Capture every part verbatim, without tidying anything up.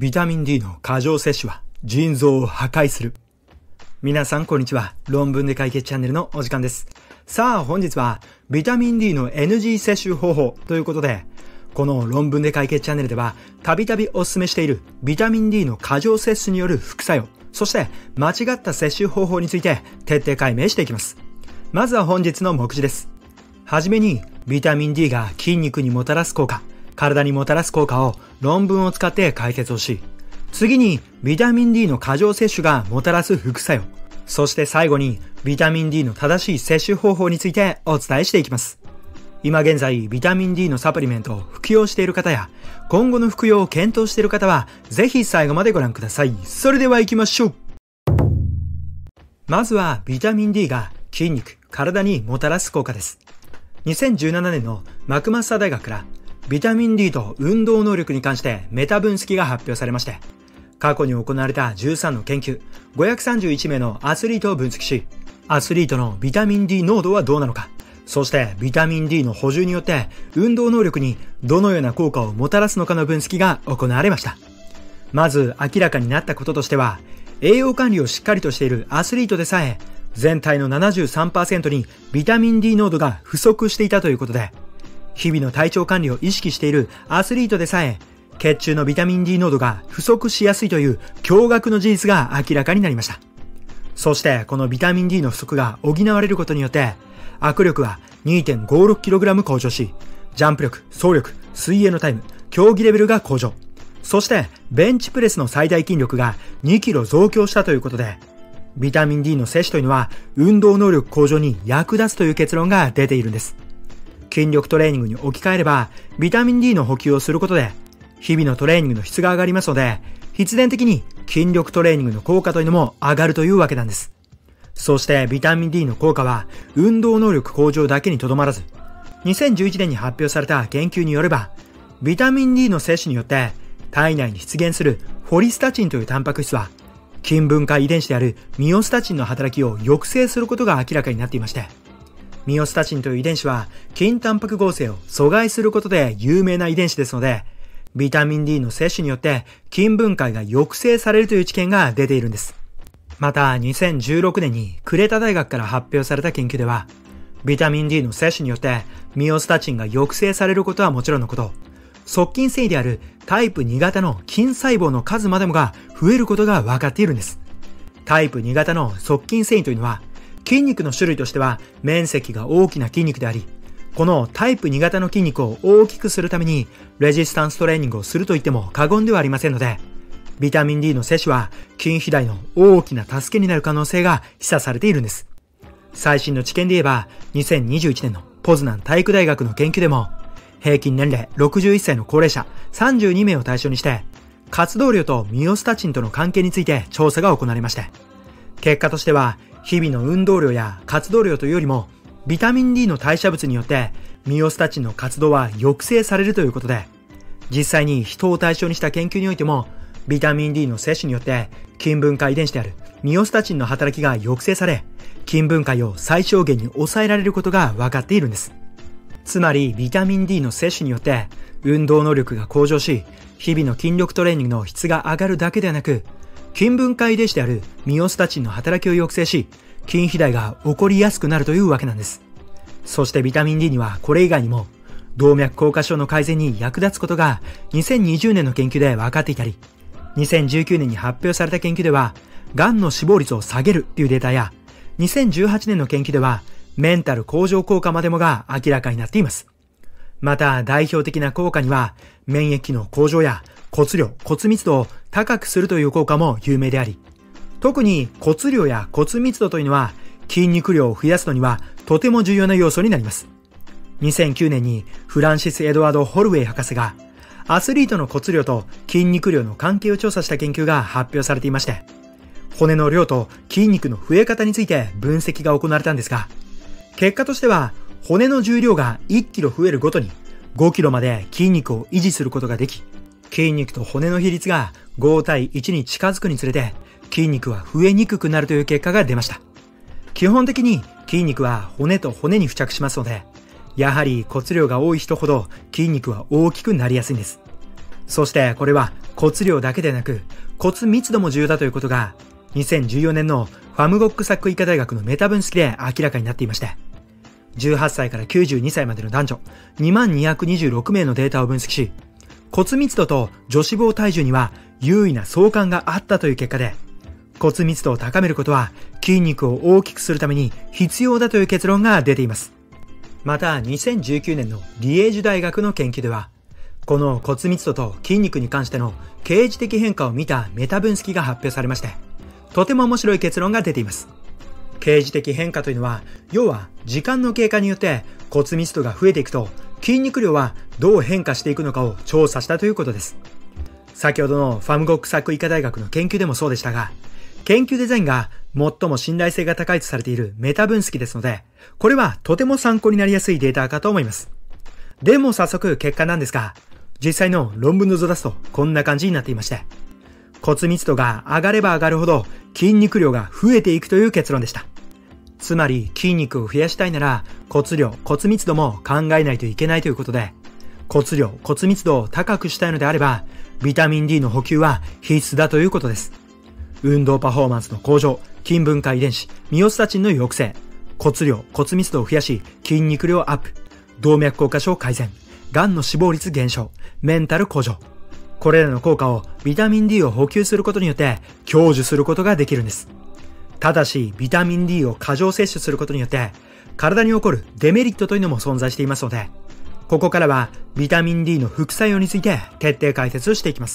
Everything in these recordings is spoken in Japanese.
ビタミン D の過剰摂取は腎臓を破壊する。皆さんこんにちは。論文で解決チャンネルのお時間です。さあ本日はビタミン D の エヌジー 摂取方法ということで、この論文で解決チャンネルではたびたびお勧めしているビタミン D の過剰摂取による副作用、そして間違った摂取方法について徹底解明していきます。まずは本日の目次です。はじめにビタミン D が筋肉にもたらす効果、体にもたらす効果を論文を使って解説をし、次にビタミン D の過剰摂取がもたらす副作用、そして最後にビタミン D の正しい摂取方法についてお伝えしていきます。今現在ビタミン D のサプリメントを服用している方や今後の服用を検討している方はぜひ最後までご覧ください。それでは行きましょう。まずはビタミン D が筋肉、体にもたらす効果です。にせんじゅうななねんのマクマスター大学からビタミン D と運動能力に関してメタ分析が発表されまして、過去に行われたじゅうさんの研究、ごひゃくさんじゅういちめいのアスリートを分析し、アスリートのビタミン D 濃度はどうなのか、そしてビタミン D の補充によって運動能力にどのような効果をもたらすのかの分析が行われました。まず明らかになったこととしては、栄養管理をしっかりとしているアスリートでさえ、全体の ななじゅうさんパーセント にビタミン D 濃度が不足していたということで、日々の体調管理を意識しているアスリートでさえ、血中のビタミン D 濃度が不足しやすいという驚愕の事実が明らかになりました。そしてこのビタミン D の不足が補われることによって、握力は にてんごろくキログラム 向上し、ジャンプ力、走力、水泳のタイム、競技レベルが向上。そしてベンチプレスの最大筋力がにキロ増強したということで、ビタミン D の摂取というのは運動能力向上に役立つという結論が出ているんです。筋力トレーニングに置き換えれば、ビタミン D の補給をすることで、日々のトレーニングの質が上がりますので、必然的に筋力トレーニングの効果というのも上がるというわけなんです。そしてビタミン D の効果は、運動能力向上だけにとどまらず、にせんじゅういちねんに発表された研究によれば、ビタミン D の摂取によって、体内に出現するフォリスタチンというタンパク質は、筋分解遺伝子であるミオスタチンの働きを抑制することが明らかになっていまして、ミオスタチンという遺伝子は筋タンパク合成を阻害することで有名な遺伝子ですので、ビタミン D の摂取によって筋分解が抑制されるという知見が出ているんです。またにせんじゅうろくねんにクレタ大学から発表された研究では、ビタミン D の摂取によってミオスタチンが抑制されることはもちろんのこと、側筋繊維であるタイプに型の筋細胞の数までもが増えることが分かっているんです。タイプに型の側筋繊維というのは、筋肉の種類としては面積が大きな筋肉であり、このタイプに型の筋肉を大きくするためにレジスタンストレーニングをすると言っても過言ではありませんので、ビタミン D の摂取は筋肥大の大きな助けになる可能性が示唆されているんです。最新の知見で言えば、にせんにじゅういちねんのポズナン体育大学の研究でも、平均年齢ろくじゅういっさいの高齢者さんじゅうにめいを対象にして、活動量とミオスタチンとの関係について調査が行われまして、結果としては、日々の運動量や活動量というよりも、ビタミン D の代謝物によって、ミオスタチンの活動は抑制されるということで、実際に人を対象にした研究においても、ビタミン D の摂取によって、筋分解遺伝子であるミオスタチンの働きが抑制され、筋分解を最小限に抑えられることが分かっているんです。つまり、ビタミン D の摂取によって、運動能力が向上し、日々の筋力トレーニングの質が上がるだけではなく、筋分解遺伝子であるミオスタチンの働きを抑制し、筋肥大が起こりやすくなるというわけなんです。そしてビタミン D にはこれ以外にも、動脈硬化症の改善に役立つことがにせんにじゅうねんの研究で分かっていたり、にせんじゅうきゅうねんに発表された研究では、がんの死亡率を下げるというデータや、にせんじゅうはちねんの研究では、メンタル向上効果までもが明らかになっています。また代表的な効果には、免疫の向上や骨量、骨密度を高くするという効果も有名であり、特に骨量や骨密度というのは筋肉量を増やすのにはとても重要な要素になります。にせんきゅうねんにフランシス・エドワード・ホルウェイ博士がアスリートの骨量と筋肉量の関係を調査した研究が発表されていまして、骨の量と筋肉の増え方について分析が行われたんですが、結果としては骨の重量がいちキロ増えるごとにごキロまで筋肉を維持することができ、筋肉と骨の比率がごたいいちに近づくにつれて筋肉は増えにくくなるという結果が出ました。基本的に筋肉は骨と骨に付着しますので、やはり骨量が多い人ほど筋肉は大きくなりやすいんです。 そしてこれは骨量だけでなく骨密度も重要だということがにせんじゅうよねんのファムゴックサック医科大学のメタ分析で明らかになっていまして、じゅうはっさいからきゅうじゅうにさいまでの男女にまんにひゃくにじゅうろくめいのデータを分析し、骨密度と女子肪体重には優位な相関があったという結果で、骨密度を高めることは筋肉を大きくするために必要だという結論が出ています。またにせんじゅうきゅうねんのリエージュ大学の研究では、この骨密度と筋肉に関しての形磁的変化を見たメタ分析が発表されまして、とても面白い結論が出ています。形磁的変化というのは、要は時間の経過によって骨密度が増えていくと筋肉量はどう変化していくのかを調査したということです。先ほどのファムゴックサック医科大学の研究でもそうでしたが、研究デザインが最も信頼性が高いとされているメタ分析ですので、これはとても参考になりやすいデータかと思います。でも早速結果なんですが、実際の論文の図を出すとこんな感じになっていまして、骨密度が上がれば上がるほど筋肉量が増えていくという結論でした。つまり筋肉を増やしたいなら骨量、骨密度も考えないといけないということで、骨量、骨密度を高くしたいのであれば、ビタミン D の補給は必須だということです。運動パフォーマンスの向上、筋分解遺伝子、ミオスタチンの抑制、骨量、骨密度を増やし、筋肉量アップ、動脈硬化症改善、がんの死亡率減少、メンタル向上。これらの効果をビタミン D を補給することによって享受することができるんです。ただし、ビタミン D を過剰摂取することによって、体に起こるデメリットというのも存在していますので、ここからはビタミン D の副作用について徹底解説していきます。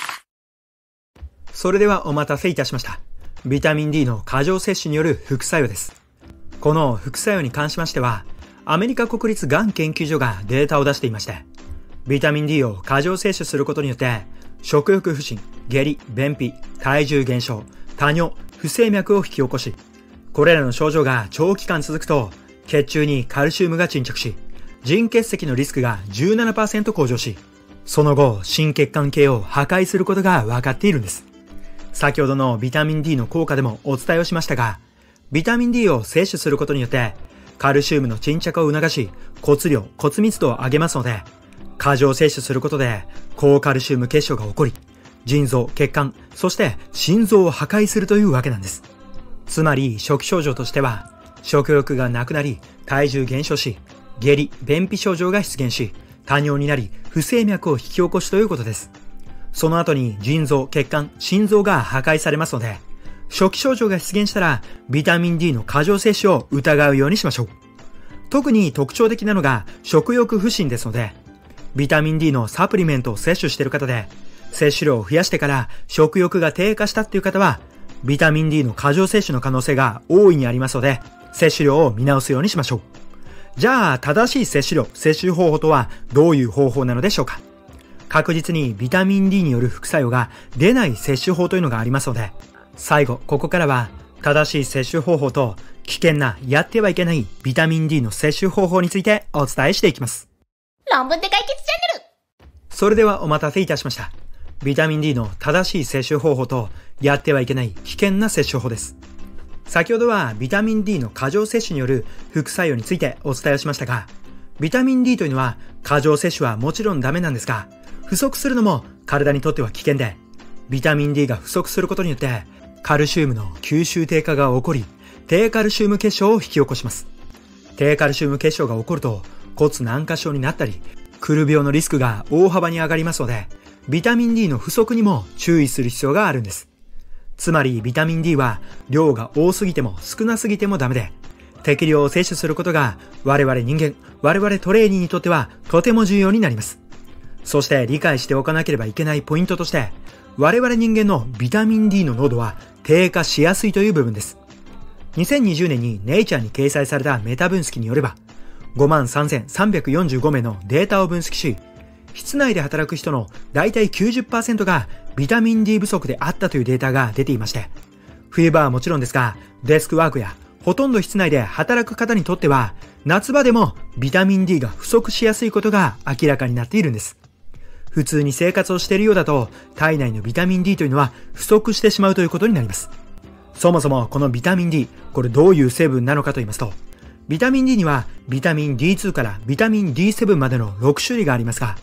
それではお待たせいたしました。ビタミン D の過剰摂取による副作用です。この副作用に関しましては、アメリカ国立がん研究所がデータを出していまして、ビタミン D を過剰摂取することによって、食欲不振、下痢、便秘、体重減少、多尿、不整脈を引き起こし、これらの症状が長期間続くと、血中にカルシウムが沈着し、腎結石のリスクが じゅうななパーセント 向上し、その後、心血管系を破壊することが分かっているんです。先ほどのビタミン D の効果でもお伝えをしましたが、ビタミン D を摂取することによって、カルシウムの沈着を促し、骨量、骨密度を上げますので、過剰摂取することで、高カルシウム結晶が起こり、腎臓、血管、そして心臓を破壊するというわけなんです。つまり、初期症状としては、食欲がなくなり、体重減少し、下痢、便秘症状が出現し、多尿になり、不整脈を引き起こしということです。その後に腎臓、血管、心臓が破壊されますので、初期症状が出現したら、ビタミン D の過剰摂取を疑うようにしましょう。特に特徴的なのが食欲不振ですので、ビタミン D のサプリメントを摂取している方で、摂取量を増やしてから食欲が低下したっていう方は、ビタミン D の過剰摂取の可能性が大いにありますので、摂取量を見直すようにしましょう。じゃあ、正しい摂取量、摂取方法とはどういう方法なのでしょうか。確実にビタミン D による副作用が出ない摂取法というのがありますので、最後、ここからは正しい摂取方法と危険なやってはいけないビタミン D の摂取方法についてお伝えしていきます。 論文で解決チャンネル。 それではお待たせいたしました。ビタミン D の正しい摂取方法とやってはいけない危険な摂取法です。先ほどはビタミン D の過剰摂取による副作用についてお伝えをしましたが、ビタミン D というのは過剰摂取はもちろんダメなんですが、不足するのも体にとっては危険で、ビタミン D が不足することによってカルシウムの吸収低下が起こり、低カルシウム結晶を引き起こします。低カルシウム結晶が起こると骨軟化症になったり、くる病のリスクが大幅に上がりますので、ビタミン D の不足にも注意する必要があるんです。つまりビタミン D は量が多すぎても少なすぎてもダメで、適量を摂取することが我々人間、我々トレーニーにとってはとても重要になります。そして理解しておかなければいけないポイントとして、我々人間のビタミン D の濃度は低下しやすいという部分です。にせんにじゅうねんにネイチャーに掲載されたメタ分析によれば、ごまんさんぜんさんびゃくよんじゅうごめいのデータを分析し、室内で働く人のだいたい きゅうじゅっパーセント がビタミン D 不足であったというデータが出ていまして、冬場はもちろんですが、デスクワークやほとんど室内で働く方にとっては、夏場でもビタミン D が不足しやすいことが明らかになっているんです。普通に生活をしているようだと、体内のビタミン D というのは不足してしまうということになります。そもそもこのビタミン D、これどういう成分なのかと言いますと、ビタミン D にはビタミン ディーツー からビタミン ディーセブン までのろくしゅるいがありますが、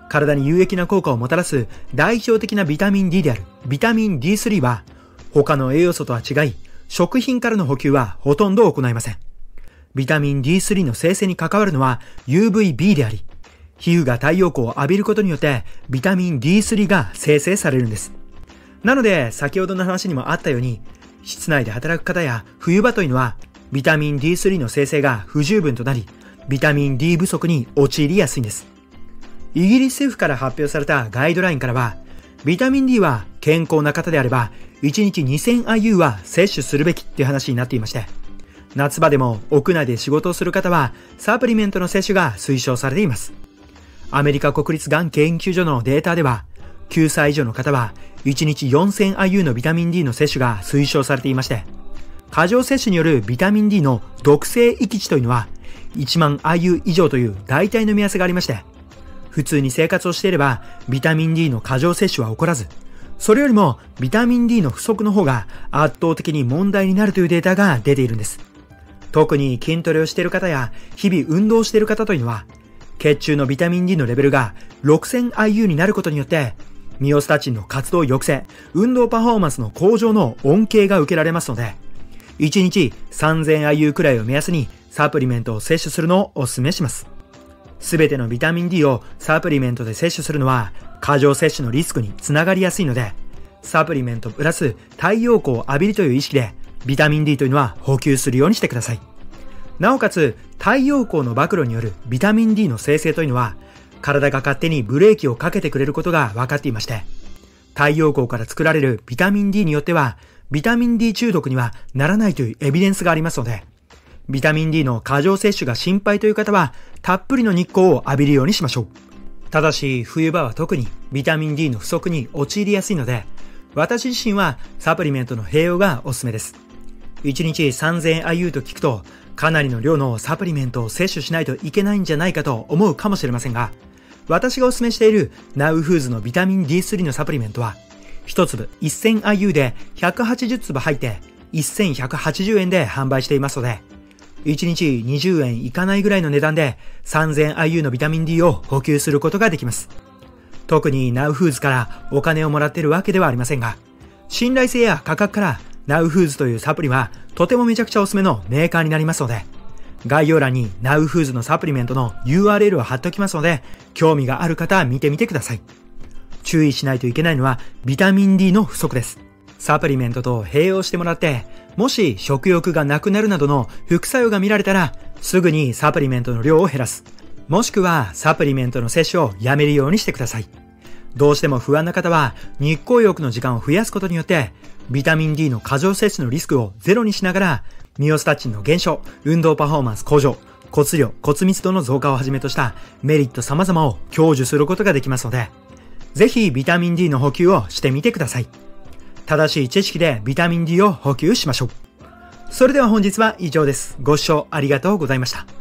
体に有益な効果をもたらす代表的なビタミン D であるビタミン ディースリー は、他の栄養素とは違い、食品からの補給はほとんど行いません。ビタミン ディースリー の生成に関わるのは ユーブイビー であり、皮膚が太陽光を浴びることによってビタミン ディースリー が生成されるんです。なので、先ほどの話にもあったように、室内で働く方や冬場というのは、ビタミン ディースリー の生成が不十分となり、ビタミン D 不足に陥りやすいんです。イギリス政府から発表されたガイドラインからは、ビタミン D は健康な方であれば、いちにちにせんアイユー は摂取するべきっていう話になっていまして、夏場でも屋内で仕事をする方は、サプリメントの摂取が推奨されています。アメリカ国立がん研究所のデータでは、きゅうさい以上の方はいちにちよんせんアイユー のビタミン D の摂取が推奨されていまして、過剰摂取によるビタミン D の毒性域値というのは、いちまんアイユー 以上という大体の目安がありまして、普通に生活をしていればビタミン D の過剰摂取は起こらず、それよりもビタミン D の不足の方が圧倒的に問題になるというデータが出ているんです。特に筋トレをしている方や日々運動している方というのは、血中のビタミン D のレベルが ろくせんアイユー になることによって、ミオスタチンの活動抑制、運動パフォーマンスの向上の恩恵が受けられますので、いちにちさんぜんアイユー くらいを目安にサプリメントを摂取するのをお勧めします。すべてのビタミン D をサプリメントで摂取するのは過剰摂取のリスクにつながりやすいので、サプリメントプラス太陽光を浴びるという意識でビタミン D というのは補給するようにしてください。なおかつ太陽光の暴露によるビタミン D の生成というのは体が勝手にブレーキをかけてくれることが分かっていまして、太陽光から作られるビタミン D によってはビタミン D 中毒にはならないというエビデンスがありますので、ビタミン D の過剰摂取が心配という方はたっぷりの日光を浴びるようにしましょう。ただし冬場は特にビタミン D の不足に陥りやすいので、私自身はサプリメントの併用がおすすめです。いちにちさんぜんアイユー と聞くとかなりの量のサプリメントを摂取しないといけないんじゃないかと思うかもしれませんが、私がお勧めしているナウフーズのビタミン ディースリー のサプリメントはひとつぶせんアイユー でひゃくはちじゅっつぶ入ってせんひゃくはちじゅうえんで販売していますので、いちにちにじゅうえんいかないぐらいの値段で さんぜんアイユー のビタミン D を補給することができます。特にナウフーズからお金をもらっているわけではありませんが、信頼性や価格からナウフーズというサプリはとてもめちゃくちゃおすすめのメーカーになりますので、概要欄にナウフーズのサプリメントの ユーアールエル を貼っておきますので、興味がある方は見てみてください。注意しないといけないのはビタミン D の不足です。サプリメントと併用してもらって、もし食欲がなくなるなどの副作用が見られたら、すぐにサプリメントの量を減らす。もしくはサプリメントの摂取をやめるようにしてください。どうしても不安な方は日光浴の時間を増やすことによって、ビタミン D の過剰摂取のリスクをゼロにしながら、ミオスタチンの減少、運動パフォーマンス向上、骨量、骨密度の増加をはじめとしたメリット様々を享受することができますので、ぜひビタミン D の補給をしてみてください。正しい知識でビタミン D を補給しましょう。それでは本日は以上です。ご視聴ありがとうございました。